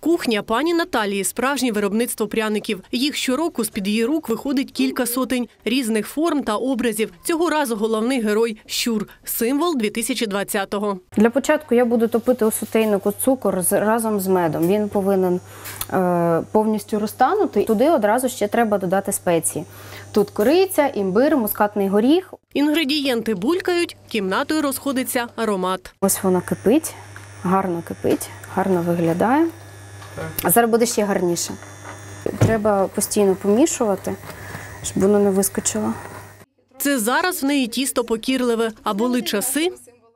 Кухня пані Наталії – справжнє виробництво пряників. Їх щороку з-під її рук виходить кілька сотень різних форм та образів. Цього разу головний герой – щур – символ 2020-го. Для початку я буду топити у сотейнику цукор разом з медом. Він повинен повністю розтанути. Туди одразу ще треба додати спеції. Тут кориця, імбир, мускатний горіх. Інгредієнти булькають, кімнатою розходиться аромат. Ось воно кипить, гарно виглядає. А зараз буде ще гарніше. Треба постійно помішувати, щоб воно не вискочило. Це зараз в неї тісто покірливе, а були часи,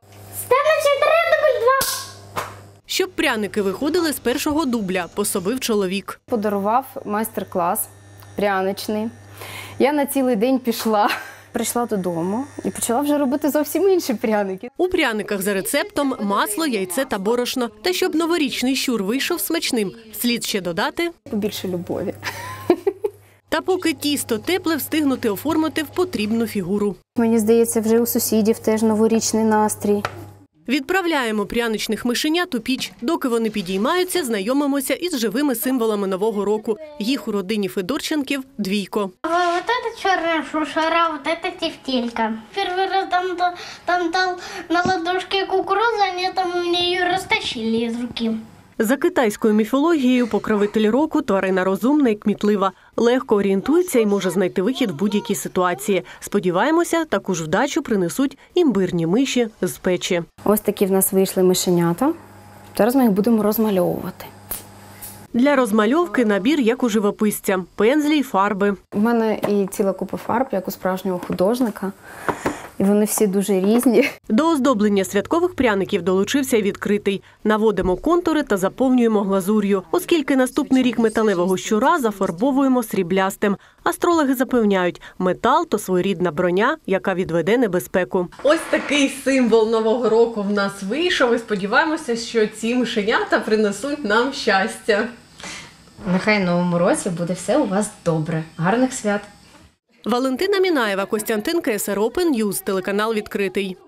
щоб пряники виходили з першого дубля, пособив чоловік. Подарував майстер-клас пряничний. Я на цілий день пішла. Прийшла додому і почала вже робити зовсім інші пряники. У пряниках за рецептом масло, яйце та борошно. Та щоб новорічний щур вийшов смачним, слід ще додати побільше любові. Та поки тісто тепле, встигнути оформити в потрібну фігуру. Мені здається, вже у сусідів теж новорічний настрій. Відправляємо пряничних мишенят у піч. Доки вони підіймаються, знайомимося із живими символами Нового року. Їх у родині Федорченків двійко. Вот это черная шушера, вот это тефтелька. Первый раз там дал на ладошке кукурузу, они там у меня ее растащили из руки. За китайською міфологією покровитель року – тварина розумна і кмітлива. Легко орієнтується і може знайти вихід в будь-якій ситуації. Сподіваємося, таку ж вдачу принесуть імбирні миші з печі. Ось такі в нас вийшли мишенята. Зараз ми їх будемо розмальовувати. Для розмальовки набір, як у живописця – пензлі й фарби. У мене і ціла купа фарб, як у справжнього художника. І вони всі дуже різні. До оздоблення святкових пряників долучився й відкритий. Наводимо контури та заповнюємо глазур'ю. Оскільки наступний рік металевого щура зафарбовуємо сріблястим. Астрологи запевняють, метал – то своєрідна броня, яка відведе небезпеку. Ось такий символ Нового року в нас вийшов. І сподіваємося, що ці мишенята принесуть нам щастя. Нехай в новому році буде все у вас добре. Гарних свят! Валентина Мінаєва, Костянтин КСР Open News, телеканал «Відкритий».